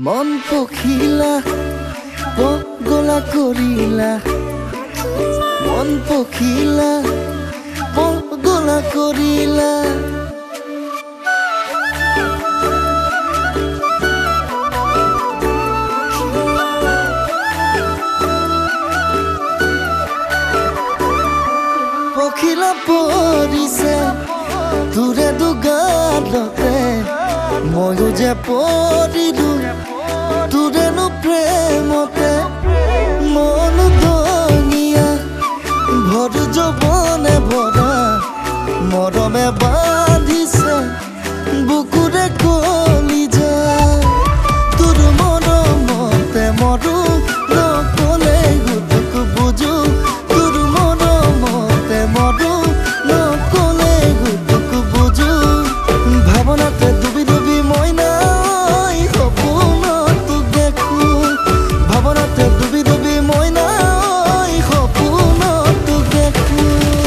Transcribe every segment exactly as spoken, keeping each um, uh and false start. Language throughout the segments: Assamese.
মন পখিলা পগলা করিলা মন পখিলা পগলা করিলা পখিলা পৰিছে তোৰে দুগালতে ময়ো যে পৰিলো তোৰেনো প্ৰেমতে মন ধনিয়া ভৰ যৌৱনে ভৰা মৰমে বান্ধিছে বুকুৰে কলিজা তোৰ মৰমতে মৰো নকলে গুটুক বুজো তোৰ মৰমতে মৰো নকলে গুটুক বুজো ভাৱনাতে ডুবি ডুবি মই নাই সপোনত তোক দেখো ভাৱনাতে ডুবি ডুবি মই নাই সপোনত তোক দেখো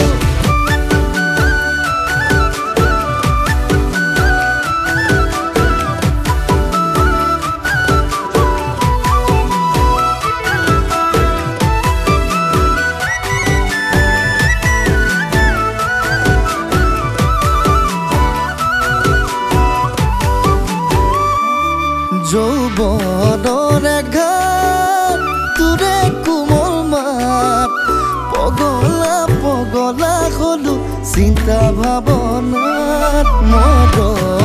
যৌৱনৰ ঘাট তোৰে কোমল মাত পগলা পগলা হলো চিন্তা ভাৱনাত মৰম